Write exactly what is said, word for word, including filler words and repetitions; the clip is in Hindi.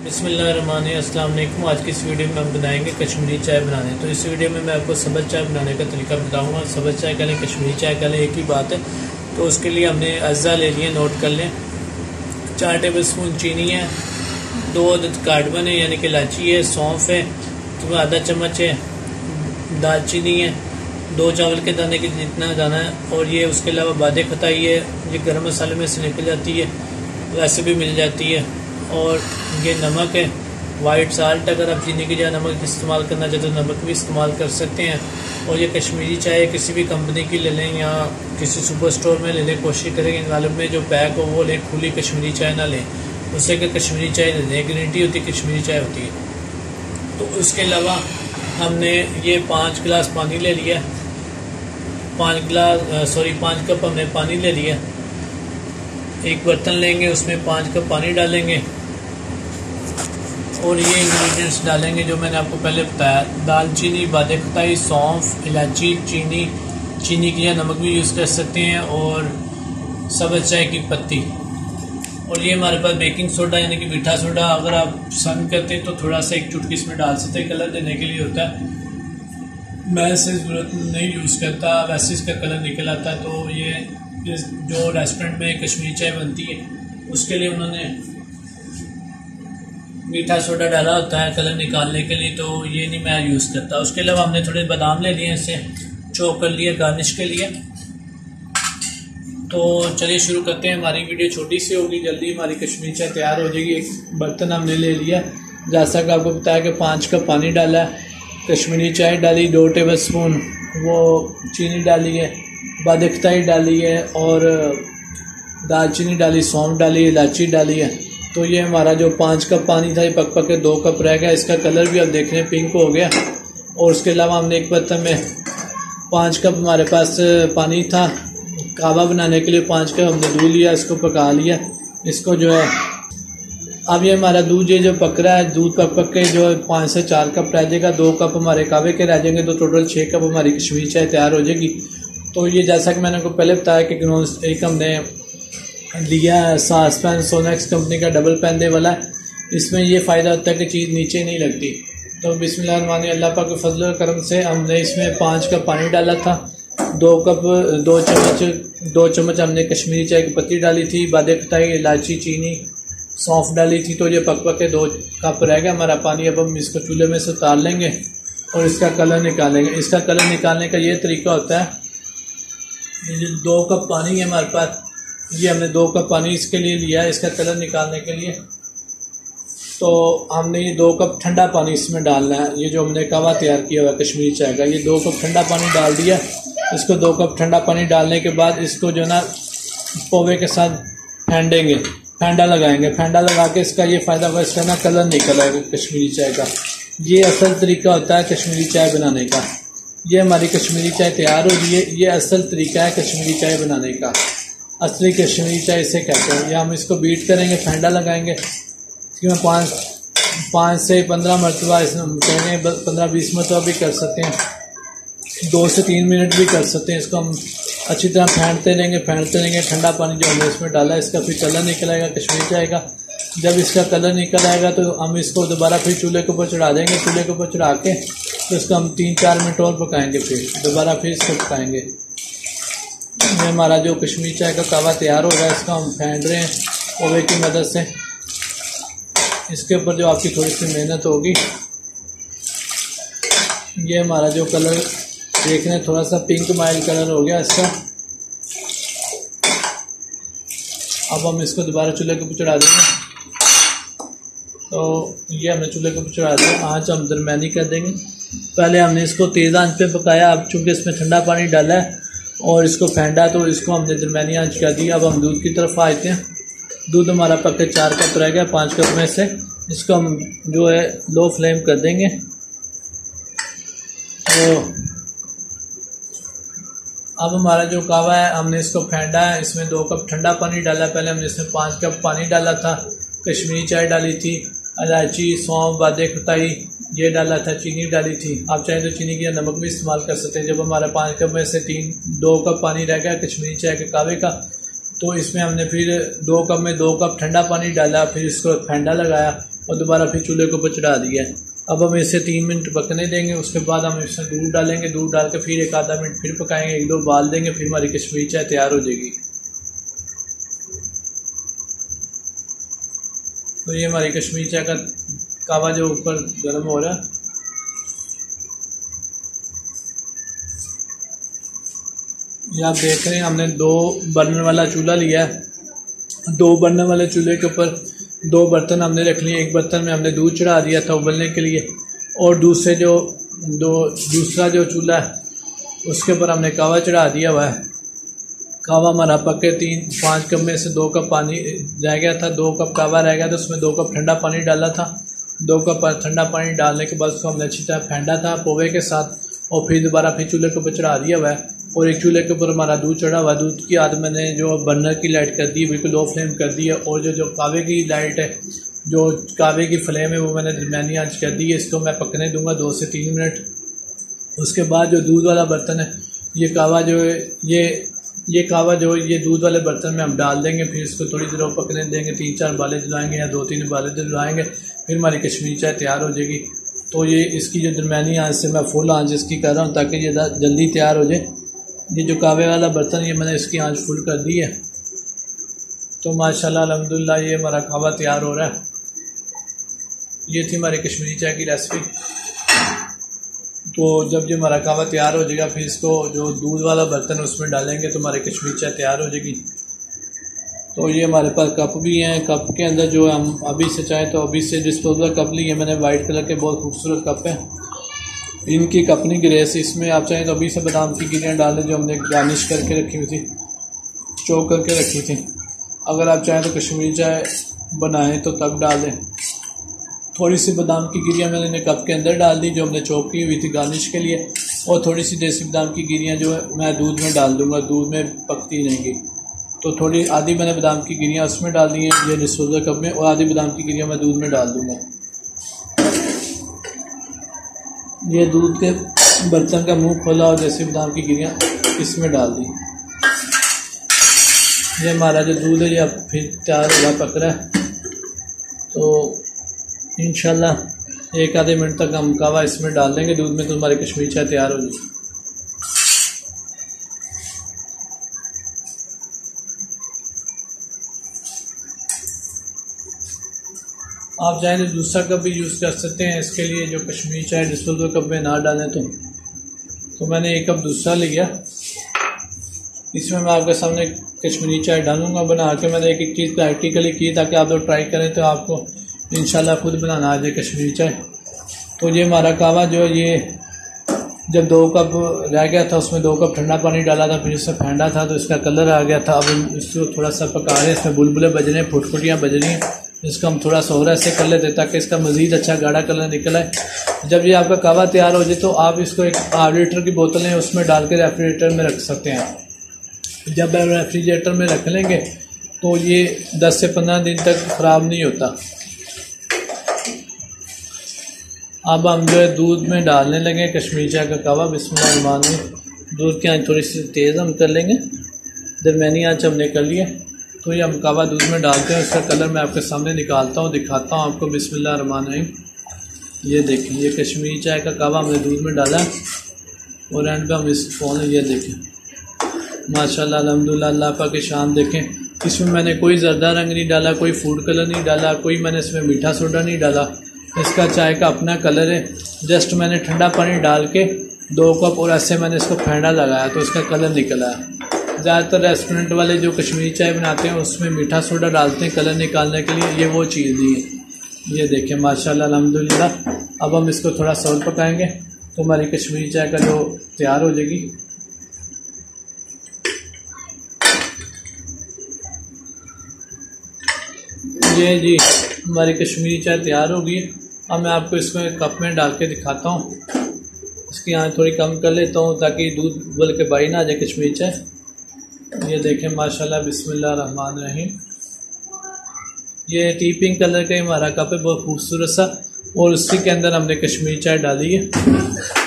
बिस्मिल्लाहिर्रहमानिर्रहीम। अस्सलाम वालेकुम। आज की इस वीडियो में हम बनाएंगे कश्मीरी चाय बनाने। तो इस वीडियो में मैं आपको सब्ज़ चाय बनाने का तरीका बताऊंगा। सब्ज़ चाय का लें, कश्मीरी चाय का लें, एक ही बात है। तो उसके लिए हमने अज्जा ले लिए, नोट कर लें। चार टेबल स्पून चीनी है, दो अदद कार्डमन है यानी कि इलायची है, सौंफ है, तो आधा चम्मच है दालचीनी है, दो चावल के दाने की जितना दाना है, और ये उसके अलावा बादे खताई है, ये गर्म मसाले में से निकल जाती है, वैसे भी मिल जाती है। और ये नमक है, वाइट साल्ट, अगर आप चीनी की जगह नमक इस्तेमाल करना चाहते तो नमक भी इस्तेमाल कर सकते हैं। और ये कश्मीरी चाय किसी भी कंपनी की ले लें या किसी सुपर स्टोर में ले लें, कोशिश करें गालिब में जो पैक हो वो लें, खुली कश्मीरी चाय ना लें, उससे कि कश्मीरी चाय ले लें, ग्रीन टी होती है, कश्मीरी चाय होती है। तो उसके अलावा हमने ये पाँच गिलास पानी ले लिया, पाँच गिलास सॉरी पाँच कप हमने पानी ले लिया। एक बर्तन लेंगे, उसमें पाँच कप पानी डालेंगे और ये इंग्रेडिएंट्स डालेंगे जो मैंने आपको पहले बताया। दालचीनी, बादे खताई, सौंफ, इलायची, चीनी, चीनी की नमक भी यूज़ कर सकते हैं, और सब्ज़ चाय की पत्ती। और ये हमारे पास बेकिंग सोडा यानी कि मीठा सोडा, अगर आप पसंद करते हैं तो थोड़ा सा एक चुटकी इसमें डाल सकते हैं, कलर देने के लिए होता है। मैं इसे ज़रूरत नहीं यूज़ करता, वैसे इसका कलर निकल आता है। तो ये जो रेस्टोरेंट में कश्मीरी चाय बनती है उसके लिए उन्होंने मीठा सोडा डाला होता है कलर निकालने के लिए, तो ये नहीं मैं यूज़ करता। उसके अलावा हमने थोड़े बादाम ले लिए, इसे चॉप कर लिए गार्निश के लिए। तो चलिए शुरू करते हैं। हमारी वीडियो छोटी सी होगी, जल्दी हमारी कश्मीरी चाय तैयार हो जाएगी। एक बर्तन हमने ले लिया, जैसा कि आपको बताया कि पाँच कप पानी डाला है, कश्मीरी चाय डाली, दो टेबल स्पून वो चीनी डाली है, बादे खताई डाली है, और दालचीनी डाली, सौंफ डाली, इलायची डाली है। तो ये हमारा जो पाँच कप पानी था ये पक पक के दो कप रह गया। इसका कलर भी आप देख रहे हैं पिंक हो गया। और उसके अलावा हमने एक बर्तन में पाँच कप हमारे पास पानी था कावा बनाने के लिए, पाँच कप हमने दूध लिया, इसको पका लिया। इसको जो है अब ये हमारा दूध ये जो पक रहा है, दूध पक पक के जो पाँच से चार कप रह जाएगा, दो कप हमारे कावे के रह जाएंगे, तो टोटल छः कप हमारी कश्मीरी चाय तैयार हो जाएगी। तो ये जैसा कि मैंने आपको पहले बताया कि एक हमने लिया सास पैन, सोनेक्स कंपनी का डबल पैन वाला है। इसमें ये फ़ायदा होता है कि चीज़ नीचे नहीं लगती। तो बिस्मिल्लाहिर्रहमानिर्रहीम, अल्लाह पाक के फजल और करम से हमने इसमें पाँच कप पानी डाला था, दो कप दो चम्मच दो चम्मच हमने कश्मीरी चाय की पत्ती डाली थी, बादे खताई, इलायची, चीनी, सौंफ डाली थी। तो ये पक पक के दो कप रह गया हमारा पानी। अब हम इसको चूल्हे में से उतार लेंगे और इसका कलर निकालेंगे। इसका कलर निकालने का ये तरीका होता है, ये दो कप पानी है हमारे पास, ये हमने दो कप पानी इसके लिए लिया है इसका कलर निकालने के लिए। तो हमने ये दो कप ठंडा पानी इसमें डालना है। ये जो हमने कावा तैयार किया हुआ है कश्मीरी चाय का, ये दो कप ठंडा पानी डाल दिया। इसको दो कप ठंडा पानी डालने के बाद इसको जो ना पोवे के साथ फेंटेंगे, फेंडा लगाएंगे। फेंडा लगा के इसका ये फ़ायदा हुआ, इसका ना कलर निकल आएगा कश्मीरी चाय का। ये असल तरीका होता है कश्मीरी चाय बनाने का। ये हमारी कश्मीरी चाय तैयार हो गई है। ये असल तरीका है कश्मीरी चाय बनाने का, असली कश्मीरी चाय इसे कहते हैं। ये हम इसको बीट करेंगे, फेंडा लगाएंगे। इसमें पाँच पाँच से पंद्रह मरतबा इसमें कहेंगे, पंद्रह बीस मरतबा भी कर सकते हैं, दो से तीन मिनट भी कर सकते हैं। इसको हम अच्छी तरह फेंटते रहेंगे फेंटते रहेंगे ठंडा पानी जो हमने इसमें डाला है, इसका फिर कलर निकल आएगा कश्मीरी चाय का। जब इसका कलर निकल आएगा तो हम इसको दोबारा फिर चूल्हे के ऊपर चढ़ा देंगे। चूल्हे के ऊपर चढ़ा के तो इसको हम तीन चार मिनट और पकाएंगे, फिर दोबारा फिर इसको पकाएंगे। ये हमारा जो कश्मीरी चाय का कावा तैयार हो रहा है, इसका हम फेंट रहे हैं ओवे की मदद से। इसके ऊपर जो आपकी थोड़ी सी मेहनत होगी। ये हमारा जो कलर देख रहे हैं थोड़ा सा पिंक माइल कलर हो गया इसका। अब हम इसको दोबारा चूल्हे के ऊपर चढ़ा देंगे। तो ये हमने चूल्हे के ऊपर चढ़ा दिया, आँच हम दरमियानी कर देंगे। पहले हमने इसको तेज़ आंच पे पकाया, अब चूँकि इसमें ठंडा पानी डाला है और इसको फेंटा तो इसको हमने दरमियानी आंच कर दी। अब हम दूध की तरफ आते हैं। दूध हमारा पक्के चार कप रह गया पाँच कप में से। इसको हम जो है लो फ्लेम कर देंगे। तो अब हमारा जो कावा है हमने इसको फेंटा है, इसमें दो कप ठंडा पानी डाला। पहले हमने इसमें पाँच कप पानी डाला था, कश्मीरी चाय डाली थी, इलायची, सौंफ, बादे खताई ये डाला था, चीनी डाली थी। आप चाहें तो चीनी की नमक भी इस्तेमाल कर सकते हैं। जब हमारा पाँच कप में से तीन दो कप पानी रह गया कश्मीरी चाय के कावे का, तो इसमें हमने फिर दो कप में दो कप ठंडा पानी डाला, फिर इसको फेंडा लगाया। और दोबारा फिर चूल्हे के ऊपर चढ़ा दिया है। अब हम इसे तीन मिनट पकने देंगे। उसके बाद हम इसमें दूध डालेंगे, दूध डाल के फिर एक आधा मिनट फिर पकाएंगे, एक दो बाल देंगे, फिर हमारी कश्मीरी चाय तैयार हो जाएगी। तो ये हमारी कश्मीरी चाय का कावा जो ऊपर गर्म हो रहा है, ये आप देख रहे हैं। हमने दो बर्नर वाला चूल्हा लिया है। दो बर्नर वाले चूल्हे के ऊपर दो बर्तन हमने रख लिए। एक बर्तन में हमने दूध चढ़ा दिया था उबलने के लिए, और दूसरे जो दो दूसरा जो चूल्हा है उसके ऊपर हमने कावा चढ़ा दिया हुआ है। कावा हमारा पके तीन पाँच कप में से दो कप पानी रह गया था, दो कप कावा रह गया था, उसमें दो कप ठंडा पानी डाला था। दो कप ठंडा पानी डालने के बाद उसको हमने अच्छी तरह फेंटा था पोवे के साथ, और फिर दोबारा फिर चूल्हे के ऊपर चढ़ा दिया हुआ है। और एक चूल्हे के ऊपर हमारा दूध चढ़ा हुआ, दूध की आद मैंने जो बर्नर की लाइट कर दी, बिल्कुल लो फ्लेम कर दी है। और जो जो कावे की लाइट है, जो कावे की फ्लेम है, वो मैंने दरमियानी आंच कर दी है। इसको मैं पकने दूंगा दो से तीन मिनट। उसके बाद जो दूध वाला बर्तन है, ये कावा जो है ये ये कावा जो ये दूध वाले बर्तन में हम डाल देंगे। फिर इसको थोड़ी देर और पकने देंगे, तीन चार बाले दिलाएंगे या दो तीन बाले दिलाएंगे, फिर हमारी कश्मीरी चाय तैयार हो जाएगी। तो ये इसकी जो दरमियानी आंच से मैं फुल आंच इसकी कर रहा हूँ ताकि ये जल्दी तैयार हो जाए। ये जो कावे वाला बर्तन, ये मैंने इसकी आंच फुल कर दी है। तो माशाल्लाह अल्हम्दुलिल्लाह ये हमारा कावा तैयार हो रहा है। ये थी हमारी कश्मीरी चाय की रेसिपी। तो जब ये हमारा कावा तैयार हो जाएगा, फिर इसको जो दूध वाला बर्तन है उसमें डालेंगे तो हमारी कश्मीरी चाय तैयार हो जाएगी। तो ये हमारे पास कप भी हैं। कप के अंदर जो हम अभी से चाहें तो अभी से डिस्पोजल कप लिए मैंने, वाइट कलर के बहुत खूबसूरत कप हैं। इनकी कपनी ग्रेस, इसमें आप चाहें तो अभी से बादाम की गिरियाँ डालें जो हमने गार्निश करके रखी हुई थी, चोक करके रखी थी। अगर आप चाहें तो कश्मीरी चाय बनाएं तो तब डालें। थोड़ी सी बादाम की गिरियाँ मैंने कप के अंदर डाल दी जो हमने चॉप की हुई थी गार्निश के लिए, और थोड़ी सी देसी बादाम की गिरियाँ जो है मैं दूध में डाल दूँगा, दूध में पकती रहेंगी। तो थोड़ी आधी मैंने बादाम की गिरियाँ उसमें डाल दी हैं ये डिस्पोजल कप में, और आधी बादाम की गिरियाँ मैं दूध में डाल दूँगा। ये दूध के बर्तन का मुंह खोला और देसी बादाम की गिरियाँ इसमें डाल दी। ये हमारा जो दूध है ये अब फिर तैयार होगा, पक रहा है। तो इंशाल्लाह एक आधे मिनट तक हम कावा इसमें डाल देंगे दूध में, तो हमारी कश्मीरी चाय तैयार हो जाएगी। आप चाहें तो दूसरा कप भी यूज़ कर सकते हैं इसके लिए, जो कश्मीरी चाय डिस्पोजल कप में ना डालें तो तो मैंने एक कप दूसरा लिया, इसमें मैं आपके सामने कश्मीरी चाय डालूंगा बना के। मैंने एक एक चीज़ प्रैक्टिकली की ताकि आप लोग ट्राई करें तो आपको इंशाल्लाह खुद बनाना आ जाए कश्मीरी चाय। तो ये हमारा कावा जो ये जब दो कप रह गया था उसमें दो कप ठंडा पानी डाला था, फिर इससे फेंटा था तो इसका कलर आ गया था। अब इसको थोड़ा सा पका रहे हैं, इसमें बुलबुले बज रहे हैं, फुटफुटियाँ बज रही हैं। इसको हम थोड़ा सा और ऐसे कर लेते ताकि इसका मज़ीद अच्छा गाढ़ा कलर निकल आए। जब ये आपका कावा तैयार हो जाए तो आप इसको एक हाफ लीटर की बोतल है उसमें डाल के रेफ्रिजरेटर में रख सकते हैं। जब आप रेफ्रिजरेटर में रख लेंगे तो ये दस से पंद्रह दिन तक ख़राब नहीं होता। अब हम जो है दूध में डालने लगे कश्मीरी चाय का कावा। बिस्मिल्लाह। दूध की आंच थोड़ी सी तेज़ हम कर लेंगे, दरमियानी आंच हमने कर ली है। तो ये हम कावा दूध में डालते हैं, उसका कलर मैं आपके सामने निकालता हूँ, दिखाता हूँ आपको। बिस्मिल्लाहिर्रहमानिर्रहीम। ये देखें, ये कश्मीरी चाय का कावा हमने दूध में डाला और एंड पे हम इसको ये देखें माशाल्लाह अल्हम्दुलिल्लाह, अल्लाह पाक की शान देखें। इसमें मैंने कोई जर्दा रंग नहीं डाला, कोई फूड कलर नहीं डाला, कोई मैंने इसमें मीठा सोडा नहीं डाला। इसका चाय का अपना कलर है। जस्ट मैंने ठंडा पानी डाल के दो कप और ऐसे मैंने इसको फेंटा लगाया तो इसका कलर निकला है। ज़्यादातर रेस्टोरेंट वाले जो कश्मीरी चाय बनाते हैं उसमें मीठा सोडा डालते हैं कलर निकालने के लिए, ये वो चीज़ नहीं है। ये देखें माशाल्लाह अल्हम्दुलिल्लाह। अब हम इसको थोड़ा सा और पकाएंगे तो हमारी कश्मीरी चाय का जो तैयार हो जाएगी। ये जी हमारी कश्मीरी चाय तैयार हो गई। अब मैं आपको इसमें कप में डाल के दिखाता हूँ। इसकी आँच थोड़ी कम कर लेता हूँ ताकि दूध उबल के बाई ना आ जाए कश्मीरी चाय। ये देखें माशाल्लाह बिस्मिल्लाहिर्रहमानिर्रहीम। ये टी पिंक कलर का हमारा कप है, बहुत खूबसूरत सा, और उसी के अंदर हमने कश्मीरी चाय डाली है।